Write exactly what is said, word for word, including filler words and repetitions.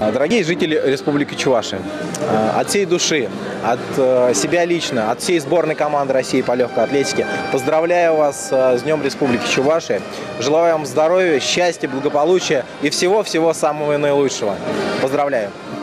Дорогие жители Республики Чувашия, от всей души, от себя лично, от всей сборной команды России по легкой атлетике поздравляю вас с Днем Республики Чувашия. Желаю вам здоровья, счастья, благополучия и всего-всего самого наилучшего. Поздравляю!